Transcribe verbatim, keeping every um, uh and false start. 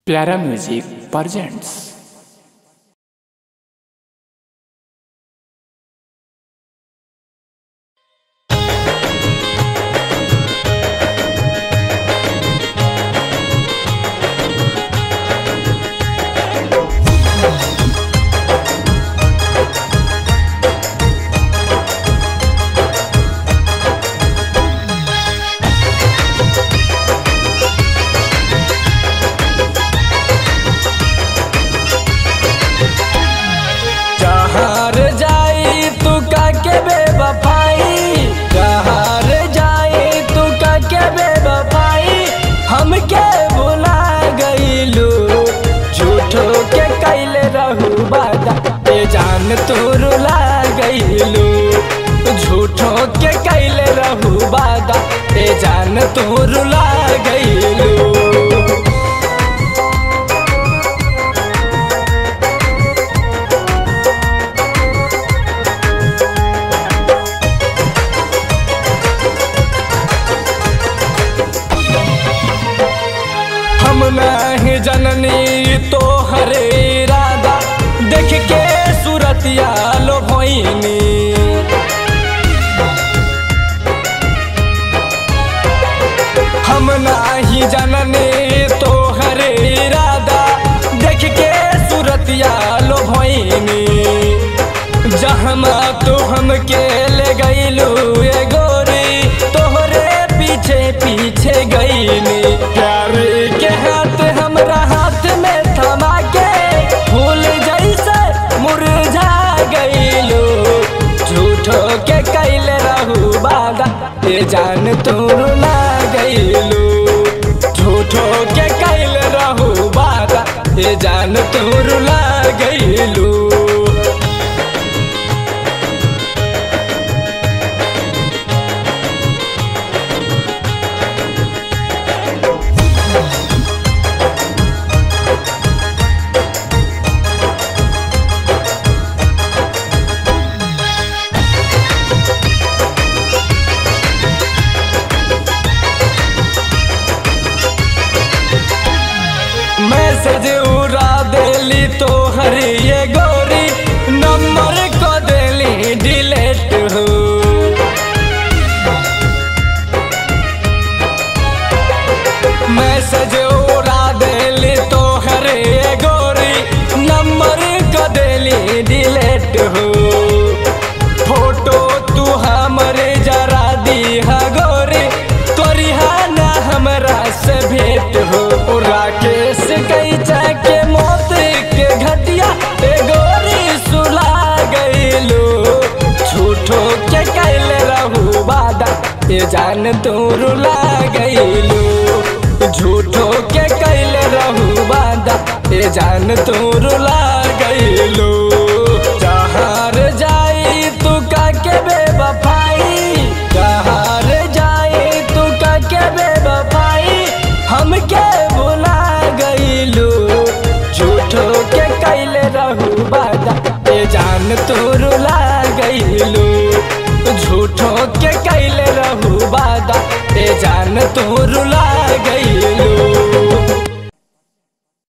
प्यारा music presents. जान तोर ला गईलू झूठो के कैले रहू वादा ए जान तोर ला गईलू। हम नहीं जननी तो हरे इरादा देख के सूरतिया लो भोइनी। हम नहीं जननी तो हरे इरादा देख के सूरतिया लो भोइनी। जहमा तो हमके ले गईलू ए गोरी तोहरे पीछे पीछे गईनी। प्यार के हाथ हमरा हाथ में थमा के फूल जैसे मुरझा गईलू झूठो के कैले रहू वादा ए जान तोर ला गईलू झूठो के कैले रहू वादा ए जान तोर ला गईलू। मैसेज उड़ा देली तो हरी ये गोरी नंबर को देली डिलीट हो। मैसेज उड़ा देली तो हरी ये गोरी नंबर को देली डिलीट हो। फोटो तू हमरे जरा दी हा गोरी तोरी ना हमरा से भेंट हो। राकेश कैचा के मौत के घटिया ए गोरी सुला गईलू झूठो के कैले रहू वादा ए जान तोर ला गईलू झूठो के कैले रहू वादा ए जान तोर ला गईलू। जहाँ जाई तू का के बेवफाई जहाँ जाई तू का के बेवफाई हमके झूठो के कैले रहू वादा ए जान तोर ला गईलू झूठो के कैले रहू वादा ए जान तोर ला गईलू।